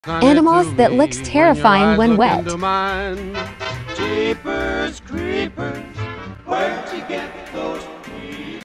Animals that looks terrifying when wet. Jeepers creepers, where'd you get those